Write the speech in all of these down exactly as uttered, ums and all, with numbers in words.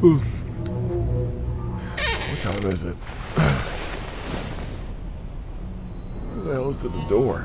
What time is it? Where the hell is to the door?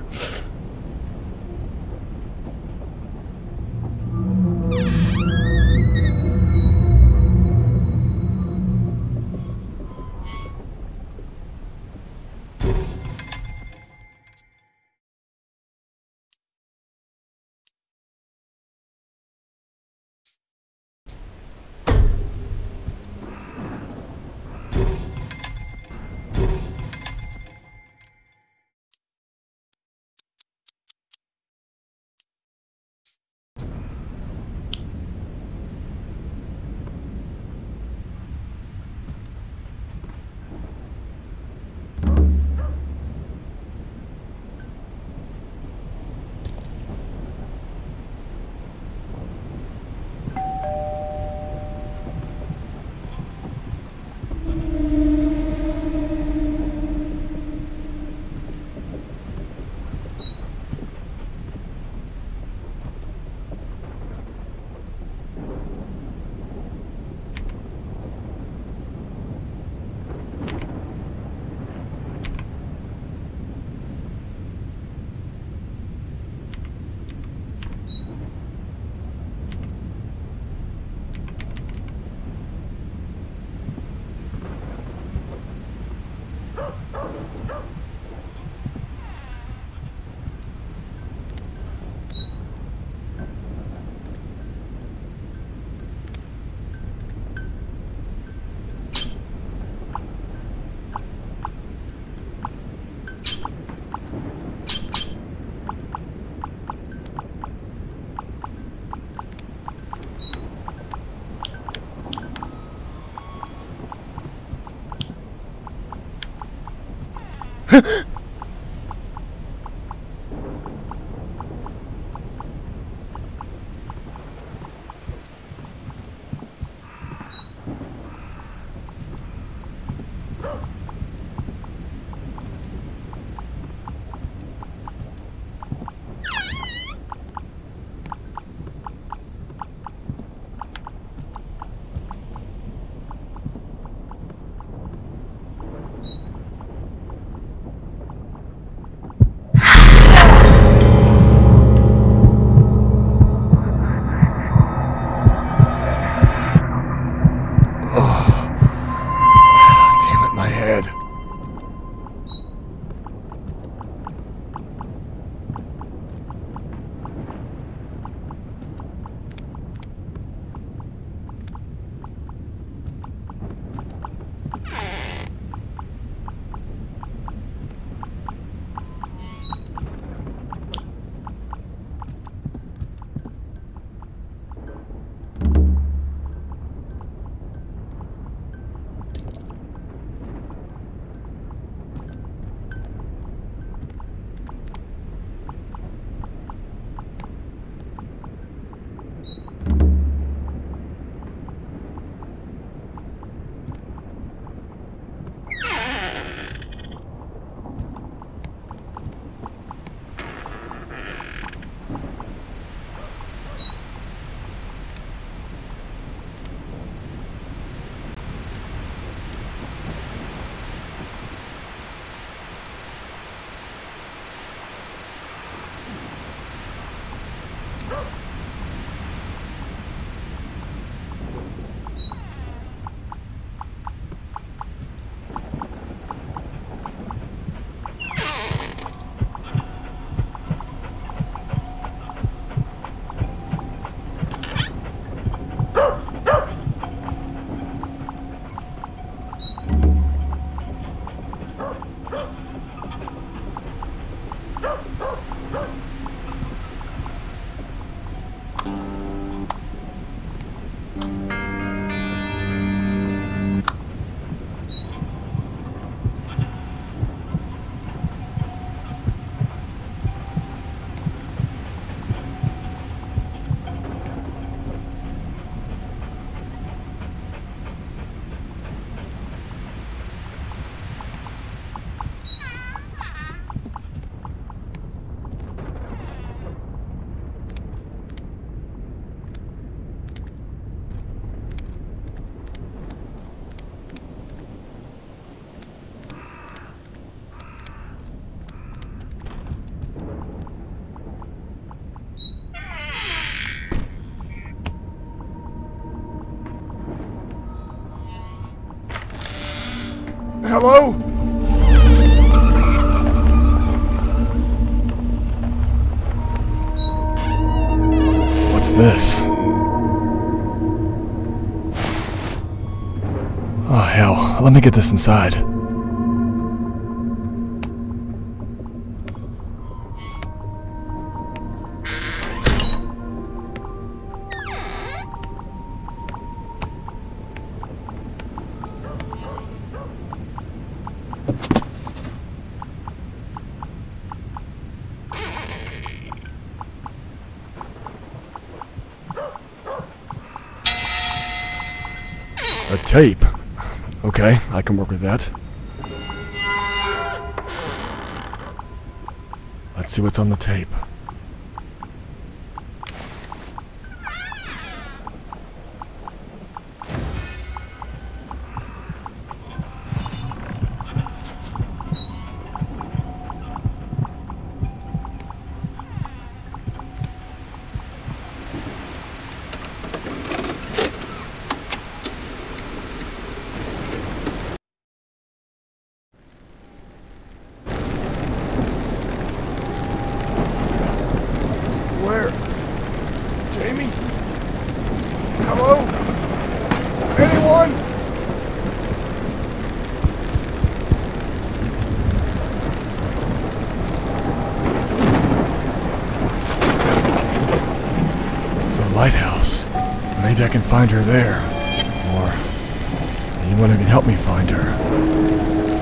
Hello? What's this? Oh hell, let me get this inside. A tape. Okay, I can work with that. Let's see what's on the tape. Where? Jamie? Hello? Anyone? The lighthouse. Maybe I can find her there. Or anyone who can help me find her.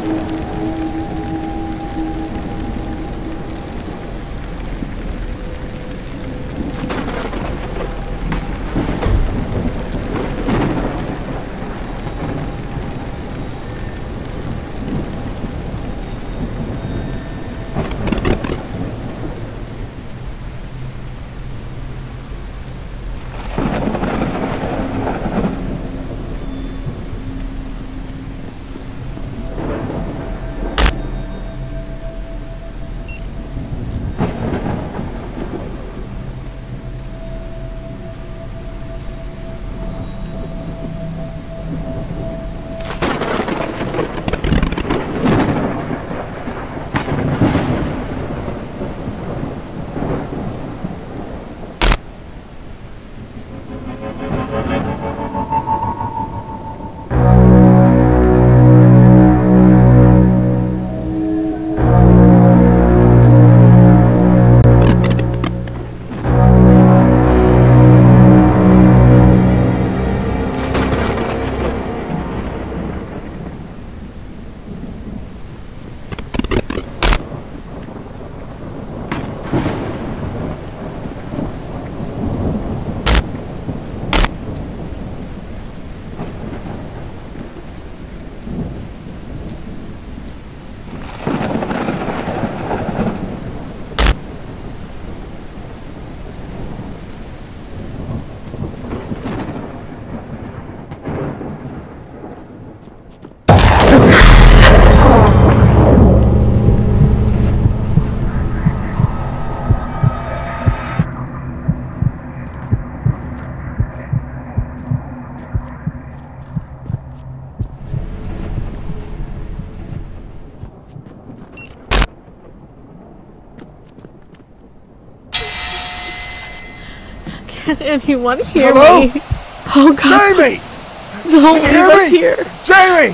Can anyone hear Hello? me? Oh God! Jamie! Don't Can you leave hear us me? here. Jamie!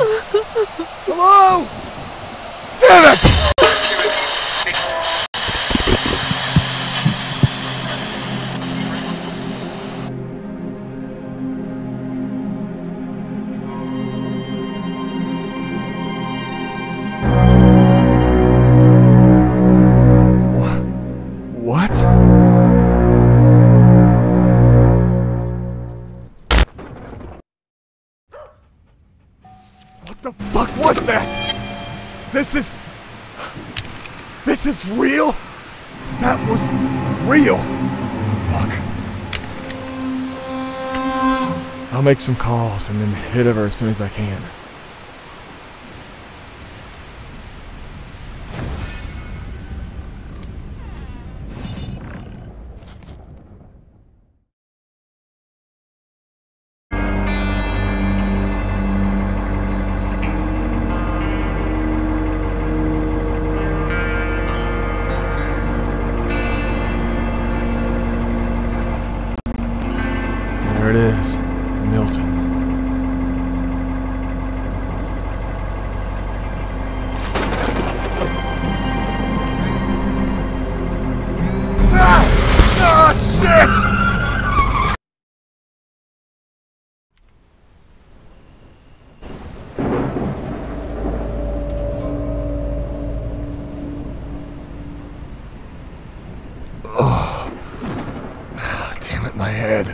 Hello? Damn it! What? What the fuck was that? This is... This is real? That was real. Fuck. I'll make some calls and then hit over as soon as I can. Milton. Ah! Ah, shit! Oh. Damn it, my head.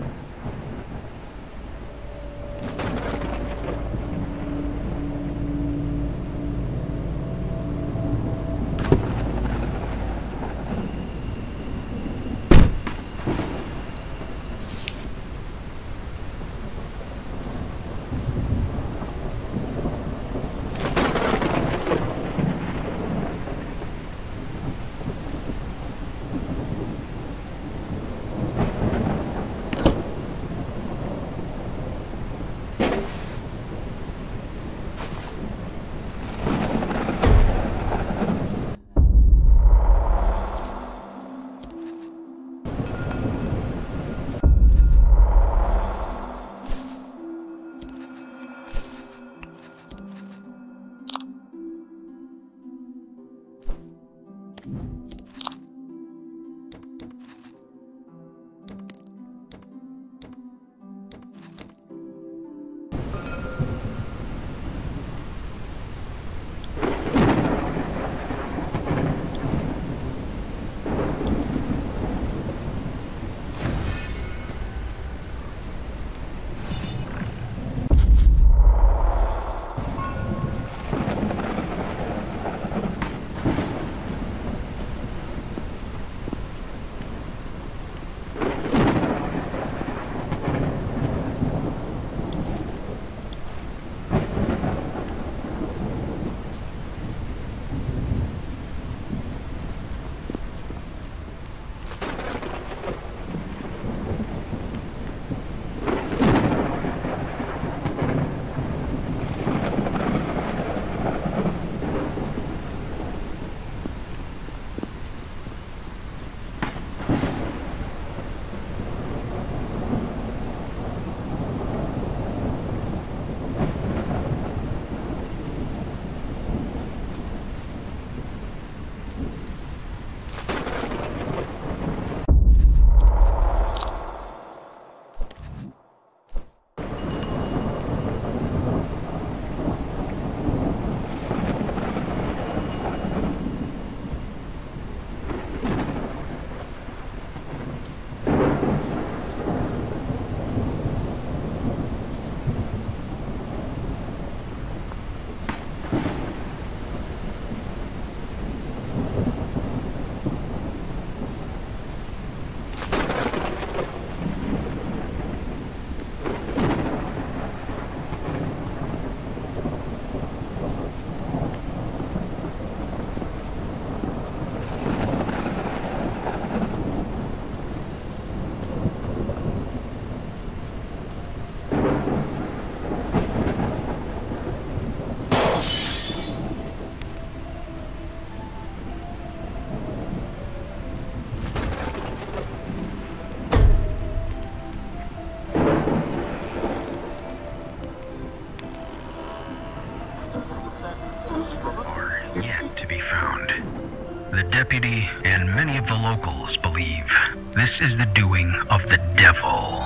The deputy and many of the locals believe this is the doing of the devil.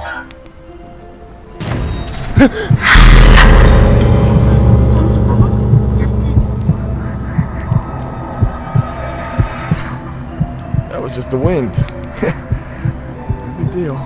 That was just the wind. No big deal.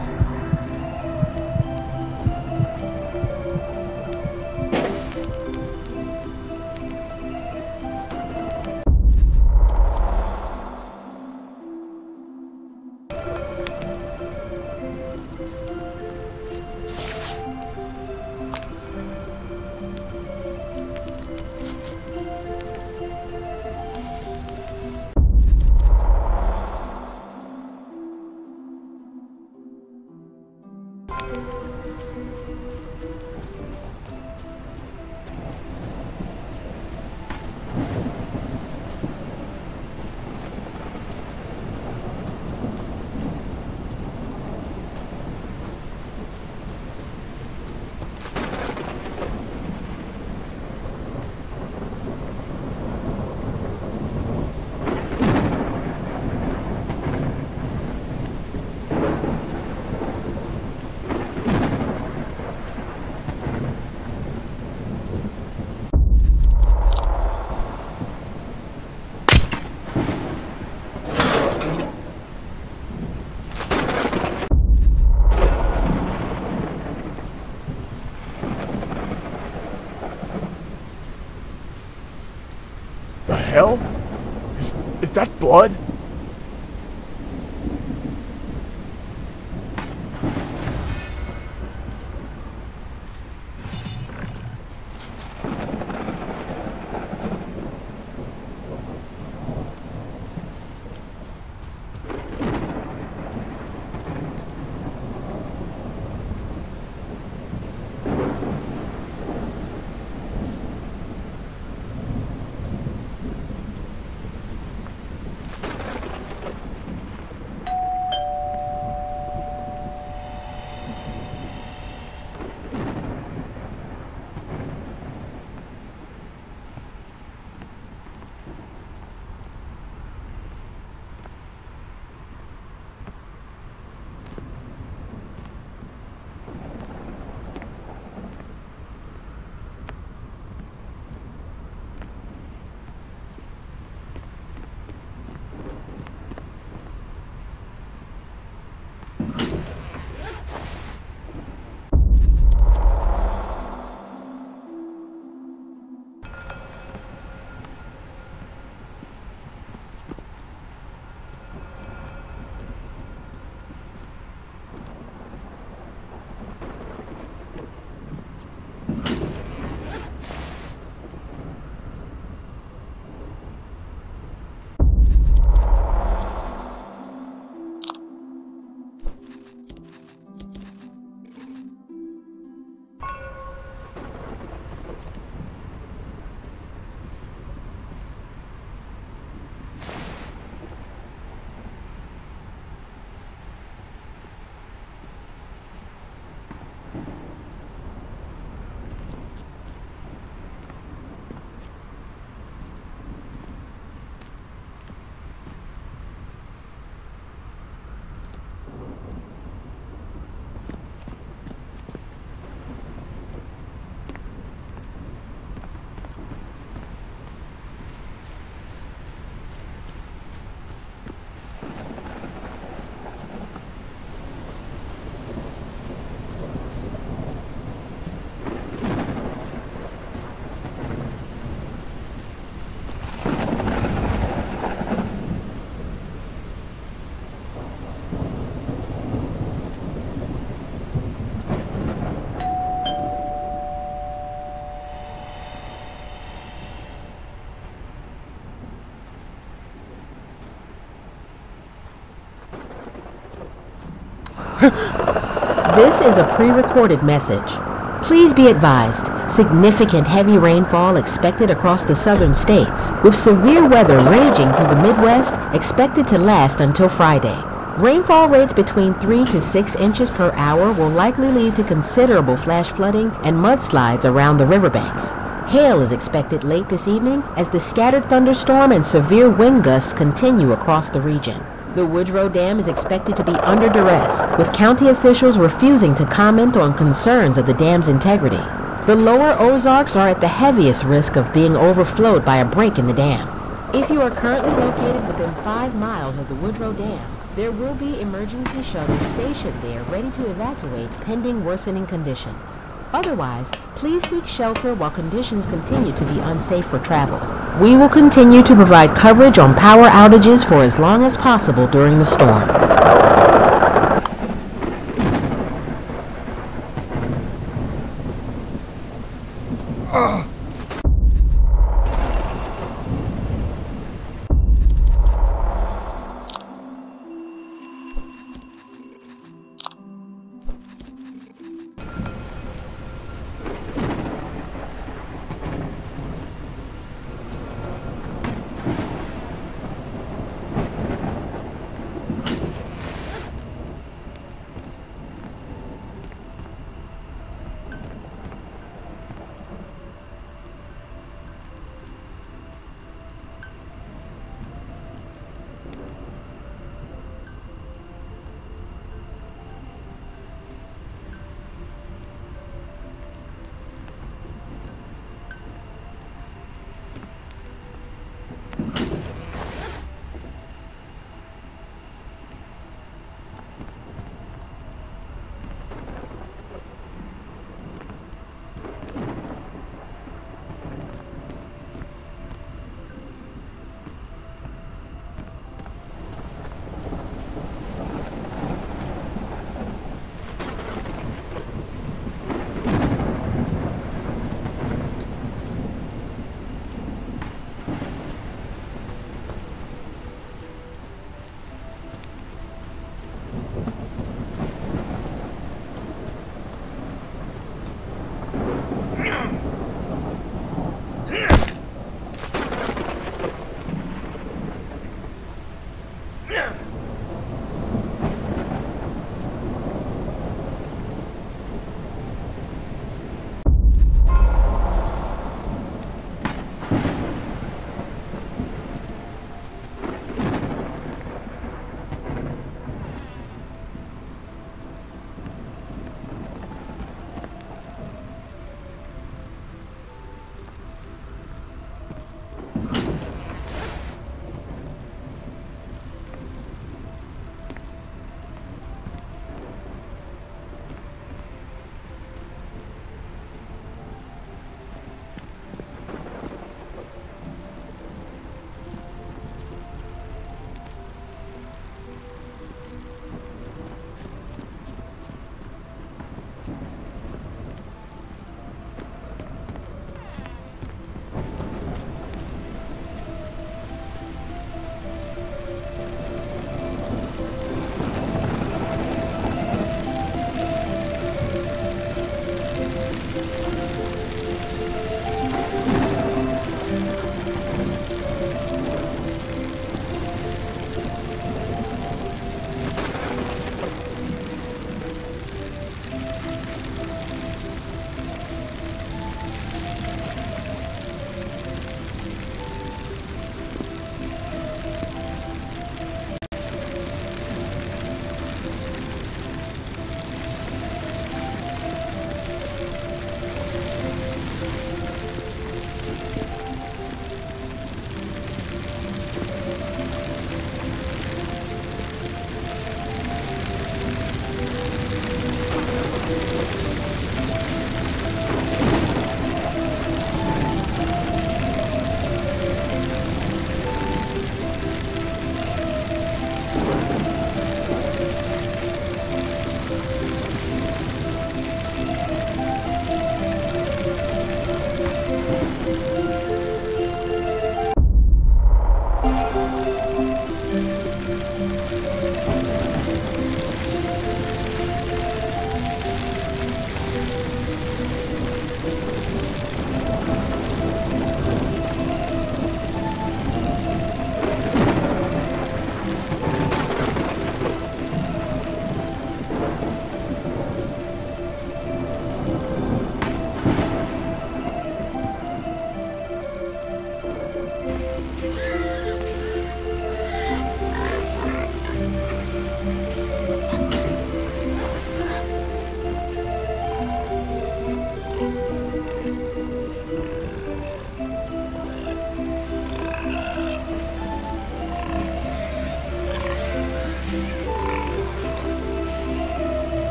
hell? Is, is that blood? This is a pre-recorded message. Please be advised, significant heavy rainfall expected across the southern states, with severe weather raging through the Midwest expected to last until Friday. Rainfall rates between three to six inches per hour will likely lead to considerable flash flooding and mudslides around the riverbanks. Hail is expected late this evening as the scattered thunderstorm and severe wind gusts continue across the region. The Woodrow Dam is expected to be under duress, with county officials refusing to comment on concerns of the dam's integrity. The lower Ozarks are at the heaviest risk of being overflowed by a break in the dam. If you are currently located within five miles of the Woodrow Dam, there will be emergency shuttles stationed there ready to evacuate pending worsening conditions. Otherwise, please seek shelter while conditions continue to be unsafe for travel. We will continue to provide coverage on power outages for as long as possible during the storm. Ugh.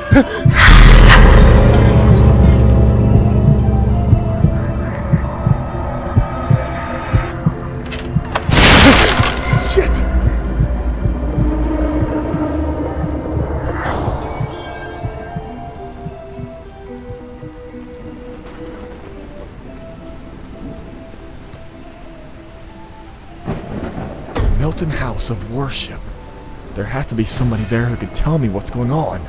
Shit! Milton House of Worship. There has to be somebody there who could tell me what's going on.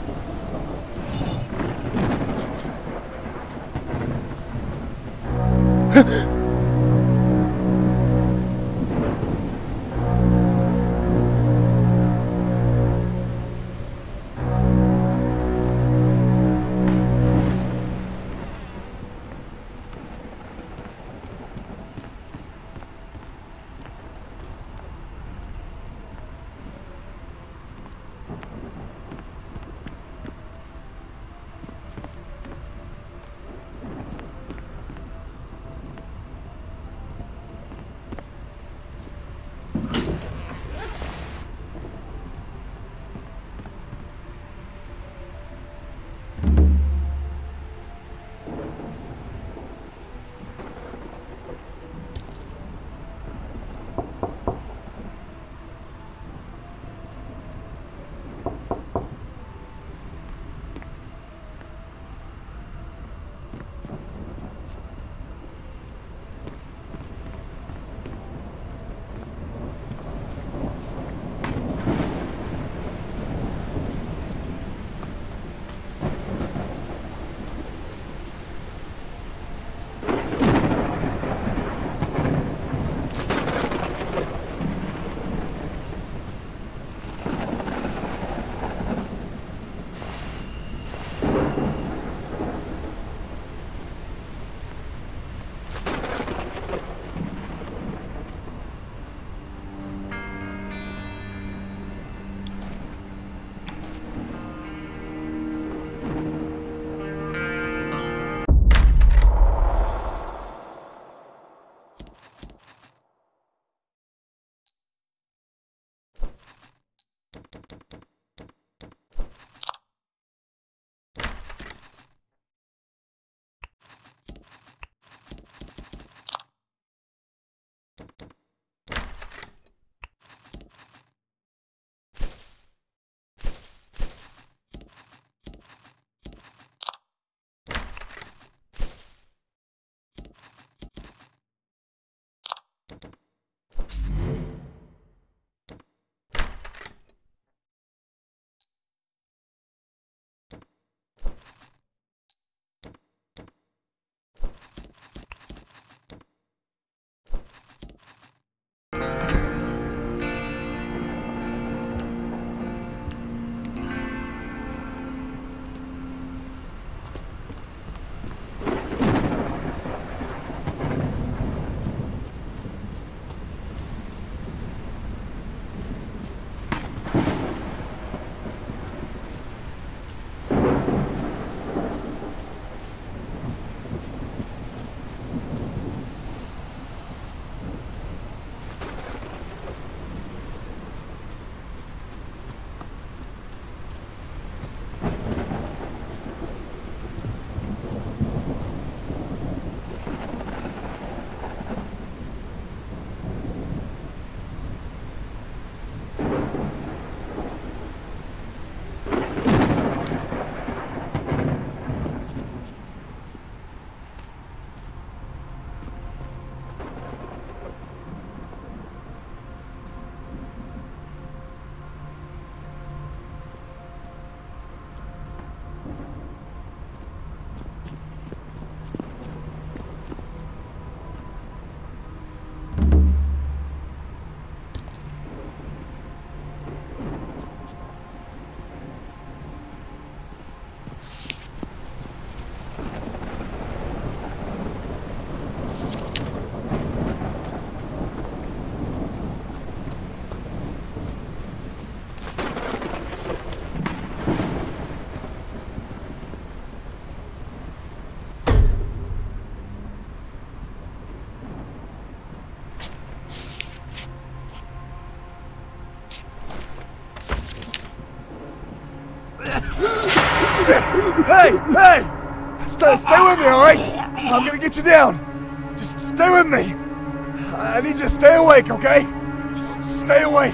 Hey, hey! Stay, stay with me, alright? I'm gonna get you down. Just stay with me. I need you to stay awake, okay? Just stay awake.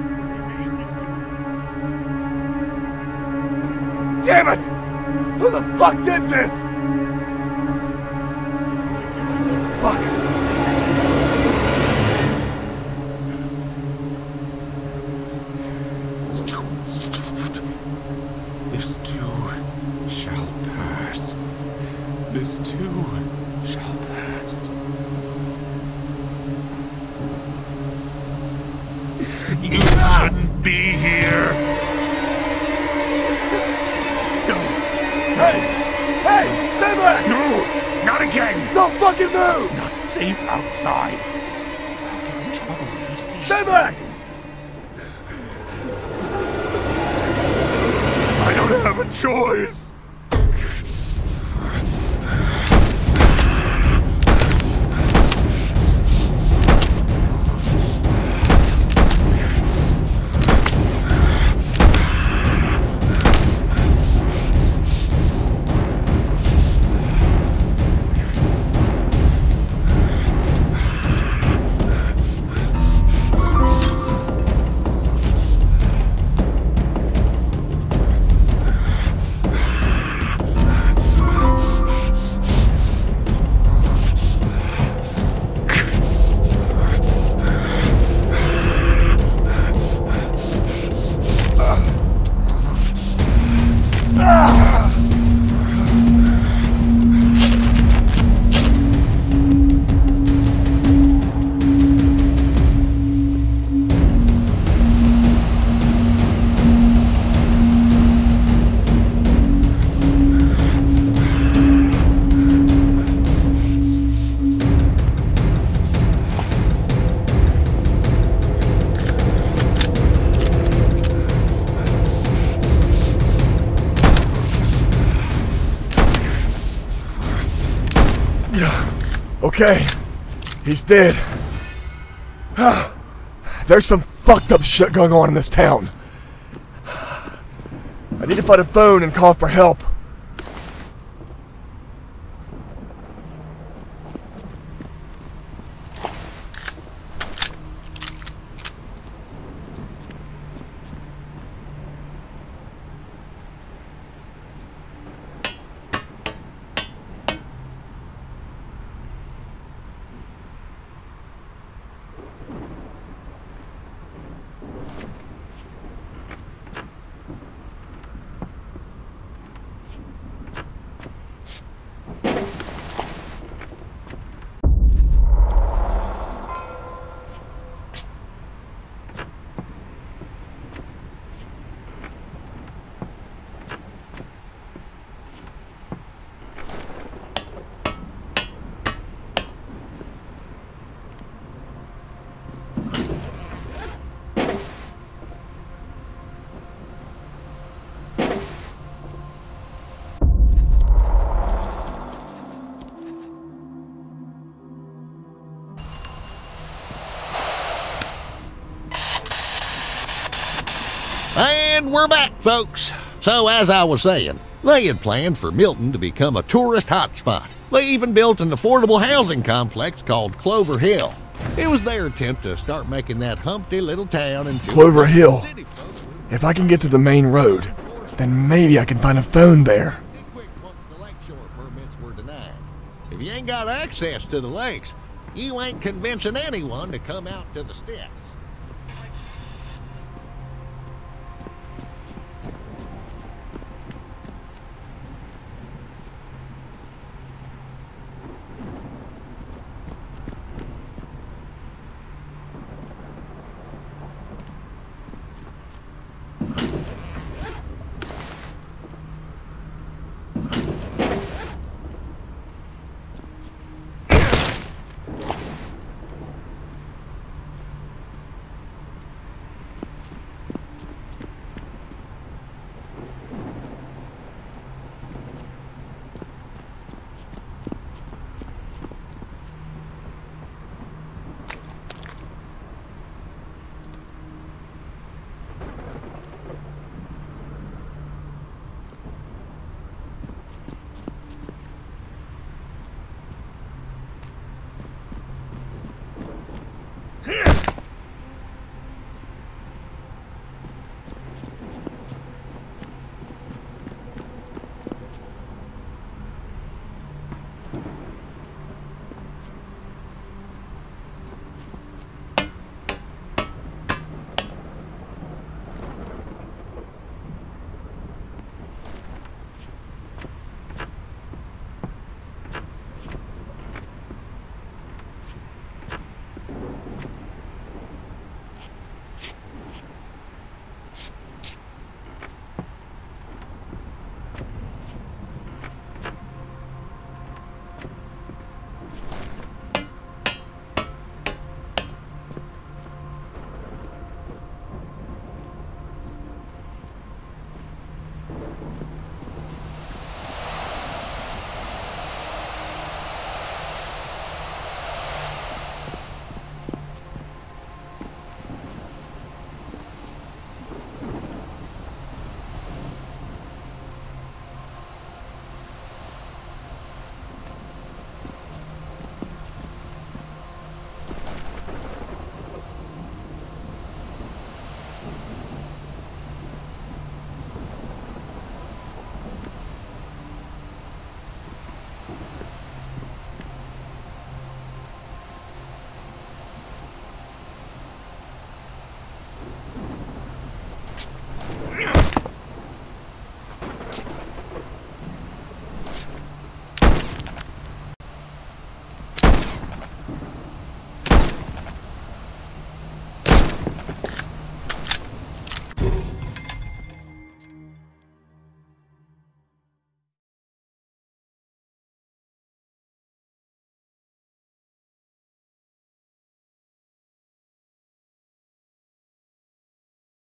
Damn it! Who the fuck did this? Fuck. This too shall pass. This too shall pass. You shouldn't be here. No. Hey! Hey! Stay back! No! Not again! Don't fucking move! It's not safe outside. I'll get in trouble if he sees Stay me. back! I don't have a choice. Okay, he's dead. There's some fucked up shit going on in this town. I need to find a phone and call for help. And we're back, folks. So, as I was saying, they had planned for Milton to become a tourist hotspot. They even built an affordable housing complex called Clover Hill. It was their attempt to start making that humpty little town into Clover Hill. If I can get to the main road, then maybe I can find a phone there. If you ain't got access to the lakes, you ain't convincing anyone to come out to the steps.